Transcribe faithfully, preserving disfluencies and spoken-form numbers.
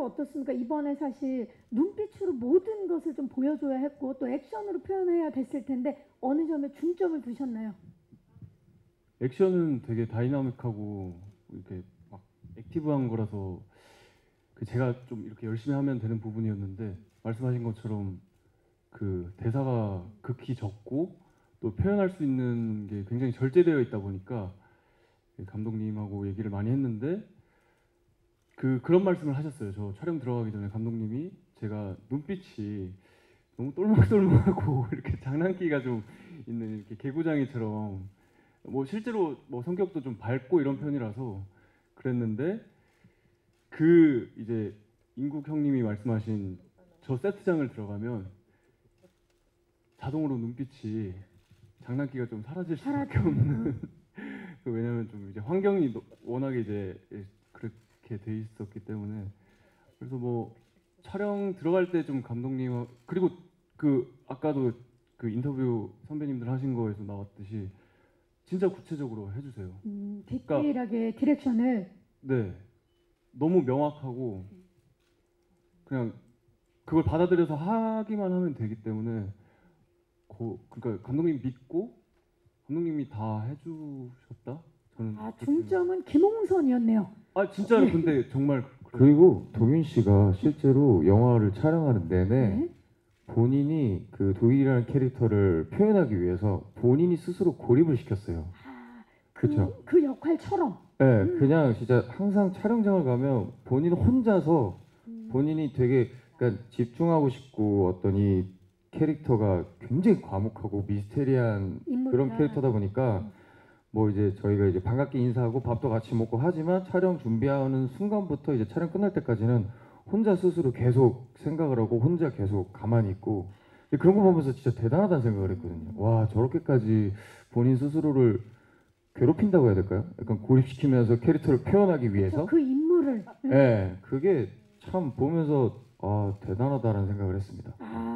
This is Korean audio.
어떻습니까? 이번에 사실 눈빛으로 모든 것을 좀 보여줘야 했고 또 액션으로 표현해야 됐을 텐데 어느 점에 중점을 두셨나요? 액션은 되게 다이나믹하고 이렇게 막 액티브한 거라서 그 제가 좀 이렇게 열심히 하면 되는 부분이었는데 말씀하신 것처럼 그 대사가 극히 적고 또 표현할 수 있는 게 굉장히 절제되어 있다 보니까 감독님하고 얘기를 많이 했는데 그 그런 말씀을 하셨어요. 저 촬영 들어가기 전에 감독님이 제가 눈빛이 너무 똘망똘망하고 이렇게 장난기가 좀 있는 이렇게 개구장이처럼 뭐 실제로 뭐 성격도 좀 밝고 이런 편이라서 그랬는데 그 이제 인국 형님이 말씀하신 저 세트장을 들어가면 자동으로 눈빛이 장난기가 좀 사라질 수밖에 없는 왜냐면 좀 이제 환경이 워낙에 이제 그렇게 돼 있었기 때문에 그래서 뭐 촬영 들어갈 때 좀 감독님 그리고 그 아까도 그 인터뷰 선배님들 하신 거에서 나왔듯이 진짜 구체적으로 해주세요. 음, 디테일하게 그러니까, 디렉션을 네 너무 명확하고 그냥 그걸 받아들여서 하기만 하면 되기 때문에 고, 그러니까 감독님 믿고 감독님이 다 해주셨다. 저는 아 중점은 김홍선이었네요. 아 진짜로 네. 근데 정말 그리고 도균 씨가 실제로 영화를 촬영하는 내내 네? 본인이 그 도일이라는 캐릭터를 표현하기 위해서 본인이 스스로 고립을 시켰어요. 아, 그렇죠. 그, 그 역할처럼. 네, 음. 그냥 진짜 항상 촬영장을 가면 본인 혼자서 음. 본인이 되게 그러니까 집중하고 싶고 어떤 이 캐릭터가 굉장히 과묵하고 미스테리한 인물이다. 그런 캐릭터다 보니까 음. 뭐 이제 저희가 이제 반갑게 인사하고 밥도 같이 먹고 하지만 촬영 준비하는 순간부터 이제 촬영 끝날 때까지는 혼자 스스로 계속 생각을 하고 혼자 계속 가만히 있고 그런 거 보면서 진짜 대단하다는 생각을 했거든요. 와 저렇게까지 본인 스스로를 괴롭힌다고 해야 될까요? 약간 고립시키면서 캐릭터를 표현하기 위해서 그 인물을 네, 그게 참 보면서 아 대단하다라는 생각을 했습니다. 아.